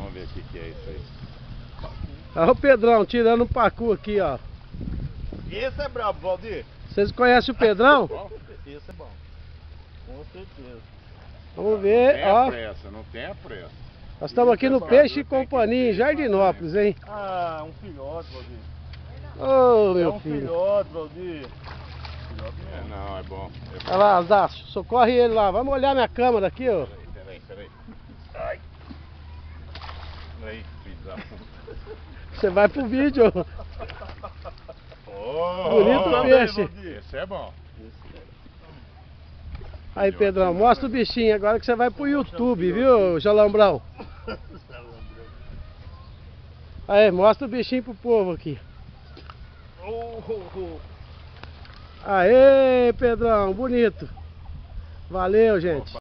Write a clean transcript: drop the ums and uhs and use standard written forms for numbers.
Vamos ver o que é isso aí. Olha o Pedrão tirando um pacu aqui, ó. Esse é brabo, Valdir. Vocês conhecem o Pedrão? Esse é bom. Com certeza. Vamos ver, Não ó. tem pressa, não tem pressa. Nós estamos aqui no Peixe e Companhia, em Jardinópolis, hein? Ah, um filhote, Valdir. Ô, É meu um filho. filhote, Valdir. Filhote mesmo. Não, é bom. Olha lá, Aldácio, socorre ele lá. Vamos olhar minha câmera aqui, ó. Peraí. Ai. Aí, filho da puta. Você vai pro vídeo. Oh, Bonito peixe. Esse é bom. Aí, Pedrão, mostra o bichinho agora que você vai pro YouTube, viu, Jalambrão? Aí, mostra o bichinho pro povo aqui. Aê, Pedrão, bonito. Valeu, gente.